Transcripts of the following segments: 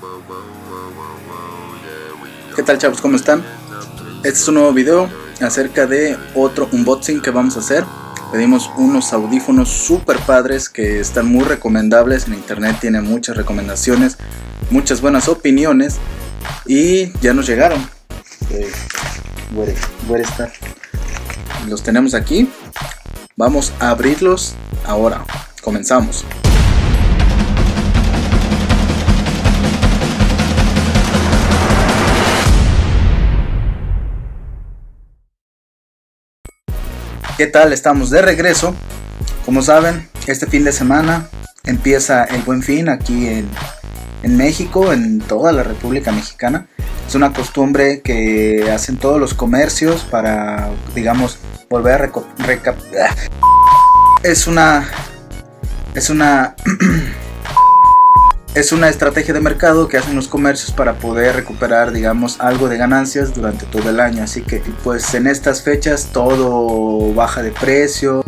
¿Qué tal, chavos? ¿Cómo están? Este es un nuevo video acerca de otro unboxing que vamos a hacer. Pedimos unos audífonos super padres que están muy recomendables. En internet tienen muchas recomendaciones, muchas buenas opiniones y ya nos llegaron. Where está? Los tenemos aquí. Vamos a abrirlos ahora. Comenzamos. ¿Qué tal? Estamos de regreso. Como saben, este fin de semana empieza el Buen Fin aquí en México, en toda la República Mexicana. Es una costumbre que hacen todos los comercios para, digamos, volver a Es una estrategia de mercado que hacen los comercios para poder recuperar, digamos, algo de ganancias durante todo el año. Así que pues en estas fechas todo baja de precio,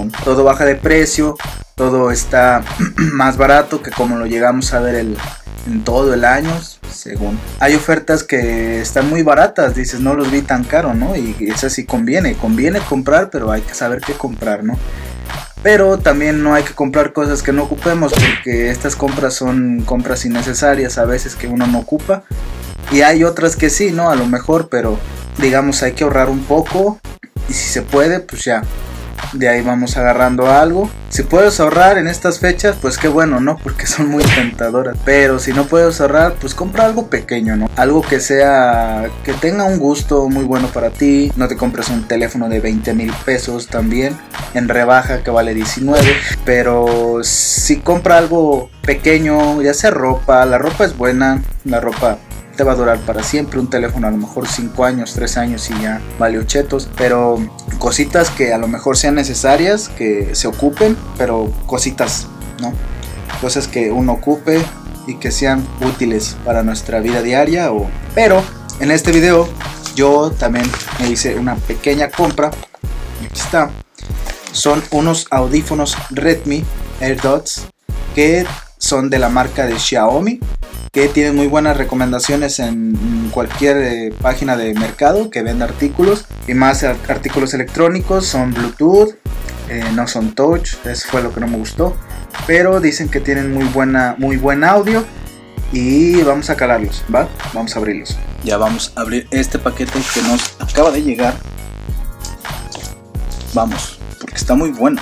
todo está más barato que como lo llegamos a ver en todo el año, según. Hay ofertas que están muy baratas, dices, no los vi tan caro, ¿no? Y eso sí conviene comprar, pero hay que saber qué comprar, ¿no? Pero también no hay que comprar cosas que no ocupemos, porque estas compras son compras innecesarias a veces que uno no ocupa. Y hay otras que sí, ¿no? A lo mejor, pero digamos hay que ahorrar un poco. Y si se puede, pues ya, de ahí vamos agarrando algo. Si puedes ahorrar en estas fechas, pues qué bueno, ¿no? Porque son muy tentadoras. Pero si no puedes ahorrar, pues compra algo pequeño, ¿no? Algo que tenga un gusto muy bueno para ti. No te compres un teléfono de 20,000 pesos también en rebaja que vale 19. Pero si compra algo pequeño, ya sea ropa, la ropa es buena, la ropa te va a durar para siempre. Un teléfono a lo mejor 5 años, 3 años y ya vale ochetos. Pero cositas que a lo mejor sean necesarias, que se ocupen, pero cositas, ¿no? Cosas que uno ocupe y que sean útiles para nuestra vida diaria. Pero en este video yo también me hice una pequeña compra. Aquí está. Son unos audífonos Redmi AirDots que son de la marca de Xiaomi, que tienen muy buenas recomendaciones en cualquier página de mercado que venda artículos, y más artículos electrónicos. Son Bluetooth, no son touch, eso fue lo que no me gustó, pero dicen que tienen muy buen audio. Y vamos a calarlos, ¿va? Vamos a abrirlos. Ya vamos a abrir este paquete que nos acaba de llegar. Vamos, porque está muy bueno.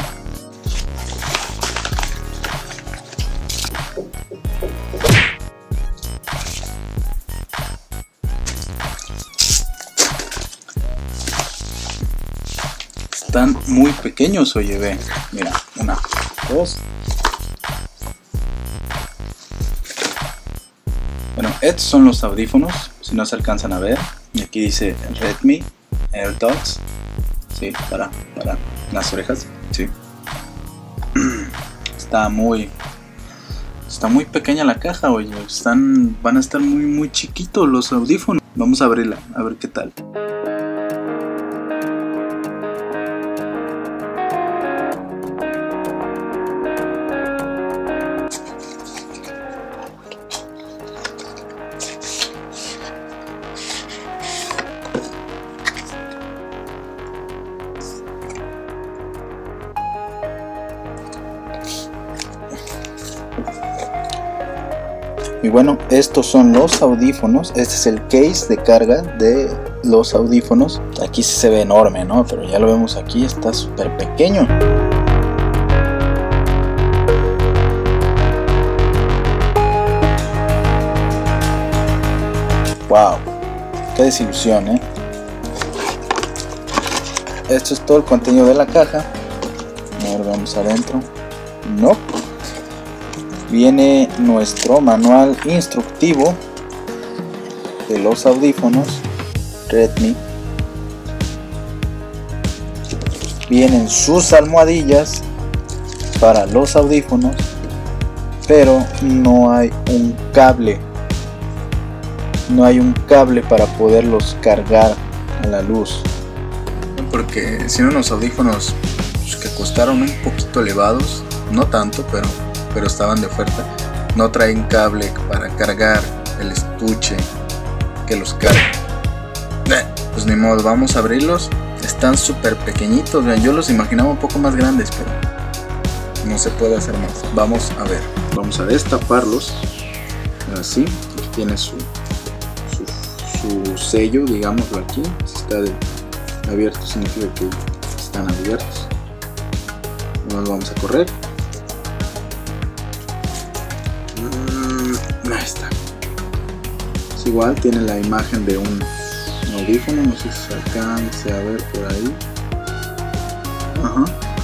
Están muy pequeños, oye, ve. Mira, 1, 2. Bueno, estos son los audífonos, si no se alcanzan a ver. Y aquí dice Redmi AirDots. Sí, para las orejas. Sí. Está muy pequeña la caja, oye. Van a estar muy chiquitos los audífonos. Vamos a abrirla, a ver qué tal. Y bueno, estos son los audífonos. Este es el case de carga de los audífonos. Aquí sí se ve enorme, ¿no? Pero ya lo vemos aquí, está súper pequeño. Wow, qué desilusión, ¿eh? Esto es todo el contenido de la caja. A ver, vamos adentro. No. Viene nuestro manual instructivo de los audífonos Redmi. Vienen sus almohadillas para los audífonos, pero no hay un cable. No hay un cable para poderlos cargar a la luz. Porque si no, unos audífonos que costaron un poquito elevados, no tanto, pero estaban de oferta, no traen cable para cargar el estuche que los carga. Pues ni modo, vamos a abrirlos. Están súper pequeñitos, vean, yo los imaginaba un poco más grandes, pero no se puede hacer más. Vamos a ver, vamos a destaparlos. Así, aquí tiene su sello, digámoslo aquí. Si está abierto significa que están abiertos. Nos vamos a correr. Ahí está. Es igual, tiene la imagen de un audífono, no sé si se alcance a ver por ahí. Ajá.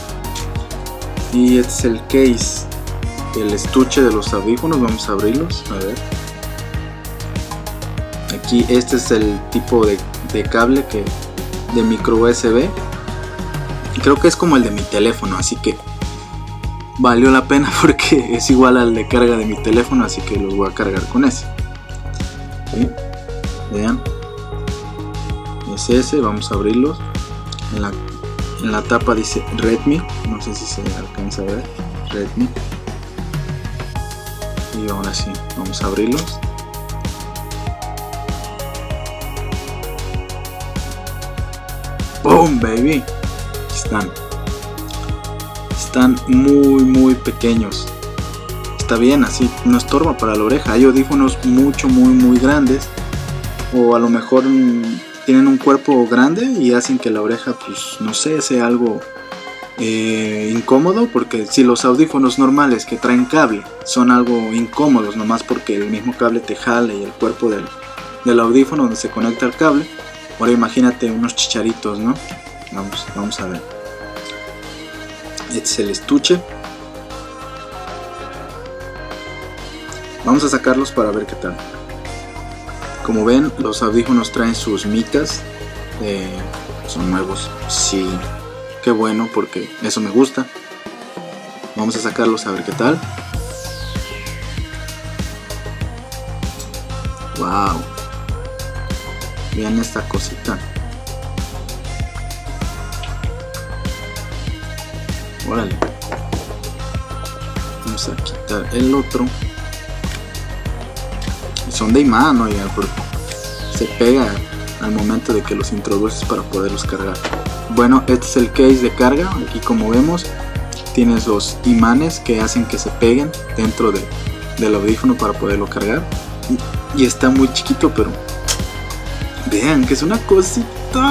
Y este es el case, el estuche de los audífonos. Vamos a abrirlos, a ver. Aquí este es el tipo de cable de micro USB. Creo que es como el de mi teléfono, así que valió la pena porque es igual al de carga de mi teléfono, así que los voy a cargar con ese. ¿Sí? Vean, es ese. Vamos a abrirlos. En la tapa dice Redmi, no sé si se alcanza a ver, Redmi. Y ahora sí, vamos a abrirlos. ¡Boom, baby! Aquí están muy pequeños. Está bien, así no estorba para la oreja. Hay audífonos muy grandes, o a lo mejor tienen un cuerpo grande y hacen que la oreja, pues no sé, sea algo incómodo, porque si los audífonos normales que traen cable son algo incómodos nomás porque el mismo cable te jale y el cuerpo del audífono donde se conecta al cable, ahora imagínate unos chicharitos, ¿no? Vamos a ver. Este es el estuche. Vamos a sacarlos para ver qué tal. Como ven, los audífonos traen sus micas. Son nuevos. Sí, qué bueno, porque eso me gusta. Vamos a sacarlos a ver qué tal. Wow. Vean esta cosita. Órale. Vamos a quitar el otro. Son de imán, oiga, porque se pega al momento de que los introduces para poderlos cargar. Bueno, este es el case de carga. Aquí, como vemos, tienes los imanes que hacen que se peguen dentro del audífono para poderlo cargar. Y está muy chiquito, pero vean que es una cosita.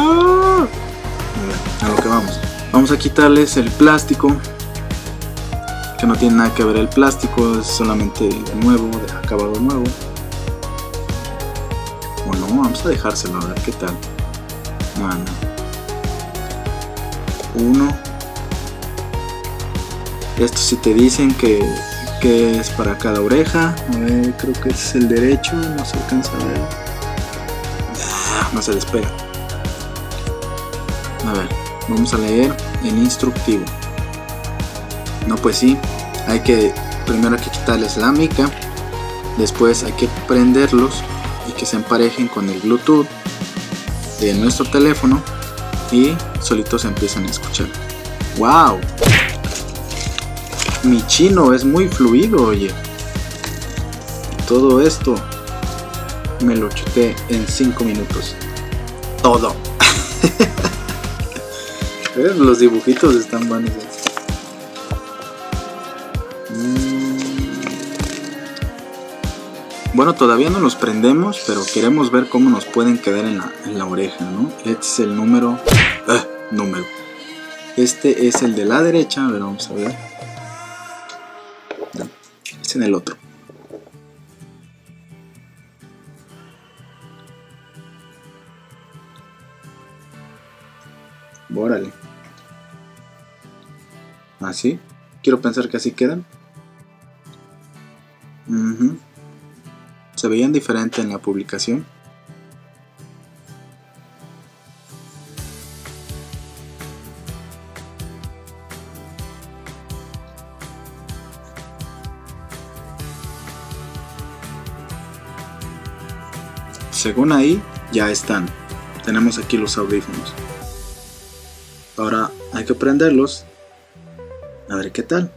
A lo que vamos. Vamos a quitarles el plástico, que no tiene nada que ver el plástico, es solamente nuevo, de acabado nuevo. O no, vamos a dejárselo a ver qué tal. Bueno, uno. Esto si te dicen que es para cada oreja. A ver, creo que es el derecho, no se alcanza a ver. No se despega. A ver, vamos a leer el instructivo. No, pues sí, primero hay que quitarles la mica, después hay que prenderlos y que se emparejen con el Bluetooth de nuestro teléfono y solitos se empiezan a escuchar. ¡Wow! Mi chino es muy fluido, oye. Todo esto me lo chuté en 5 minutos. Todo. Los dibujitos están buenos. Bueno, todavía no los prendemos, pero queremos ver cómo nos pueden quedar en la oreja, ¿no? Este es el número. Este es el de la derecha. A ver, vamos a ver. No, es en el otro. Órale. Así. Quiero pensar que así quedan. Se veían diferente en la publicación. Según ahí, ya están. Tenemos aquí los audífonos. Ahora hay que prenderlos. A ver qué tal.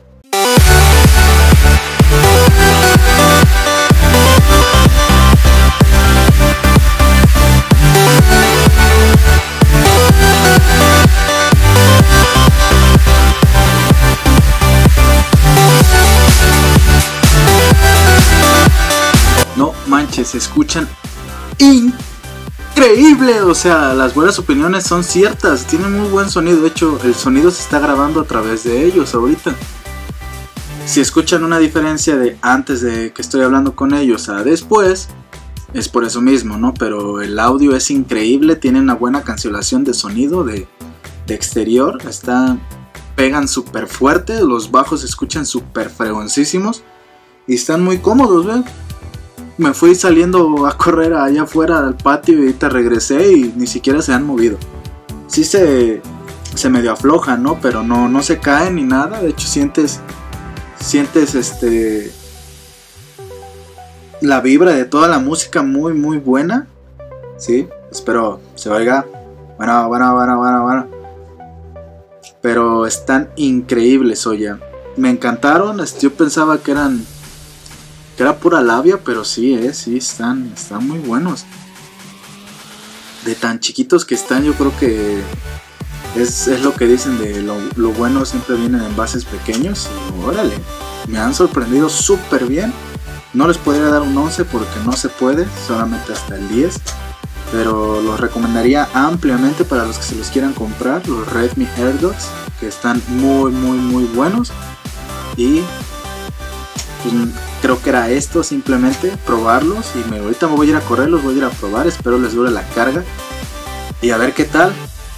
manches, se escuchan increíble. O sea, las buenas opiniones son ciertas, tienen muy buen sonido. De hecho, el sonido se está grabando a través de ellos ahorita. Si escuchan una diferencia de antes de que estoy hablando con ellos a después, es por eso mismo, ¿no? Pero el audio es increíble, tiene una buena cancelación de sonido de exterior. Pegan súper fuerte, los bajos se escuchan súper fregoncísimos y están muy cómodos, ¿ven? Me fui saliendo a correr allá afuera al patio y ahorita regresé y ni siquiera se han movido. Sí se medio aflojan, ¿no? Pero no se caen ni nada. De hecho sientes la vibra de toda la música muy muy buena. Sí, espero se oiga. Bueno. Pero están increíbles, oye. Me encantaron. Yo pensaba que era pura labia, pero sí, están muy buenos. De tan chiquitos que están, yo creo que es lo que dicen de lo bueno siempre viene en envases pequeños. Y órale, me han sorprendido súper bien. No les podría dar un 11 porque no se puede, solamente hasta el 10. Pero los recomendaría ampliamente para los que se los quieran comprar, los Redmi AirDots, que están muy muy muy buenos. Y pues, creo que era esto, simplemente probarlos. Y ahorita me voy a ir a correr, los voy a ir a probar, espero les dure la carga y a ver qué tal.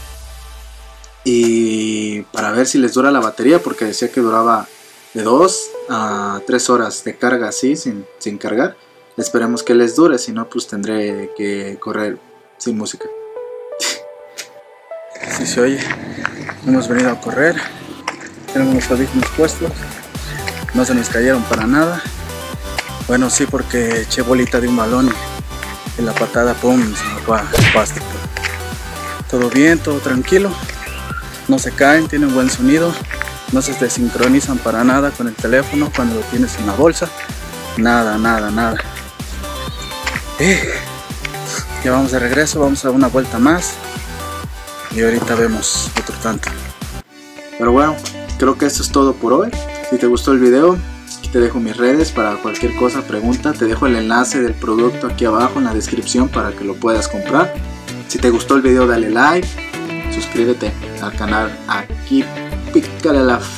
Y para ver si les dura la batería, porque decía que duraba de 2 a 3 horas de carga así, sin cargar. Esperemos que les dure, si no pues tendré que correr sin música. Si se oye, hemos venido a correr, tenemos los audífonos puestos, no se nos cayeron para nada. Bueno, sí, porque eché bolita de un balón y la patada, pum, se me fue al pasto. Todo bien, todo tranquilo, no se caen, tienen buen sonido, no se desincronizan para nada con el teléfono cuando lo tienes en la bolsa, nada. Ya vamos de regreso, vamos a dar una vuelta más y ahorita vemos otro tanto. Pero bueno, creo que esto es todo por hoy. Si te gustó el video, aquí te dejo mis redes para cualquier cosa, pregunta. Te dejo el enlace del producto aquí abajo en la descripción para que lo puedas comprar. Si te gustó el video, dale like, suscríbete al canal aquí, pícale a la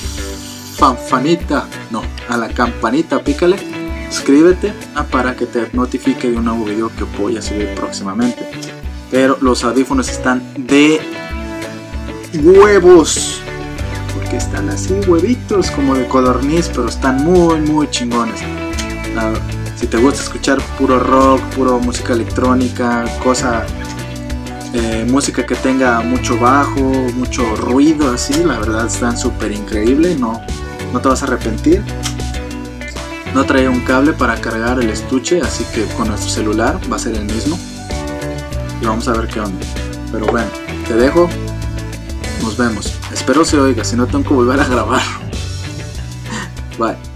a la campanita, pícale. Suscríbete para que te notifique de un nuevo video que voy a subir próximamente. Pero los audífonos están de huevos, porque están así huevitos como de codorniz, pero están muy chingones. Si te gusta escuchar puro rock, puro música electrónica, música que tenga mucho bajo, mucho ruido así, la verdad están súper increíbles, no te vas a arrepentir. No traía un cable para cargar el estuche, así que con nuestro celular va a ser el mismo. Y vamos a ver qué onda. Pero bueno, te dejo. Nos vemos. Espero se oiga, si no tengo que volver a grabar. Bye.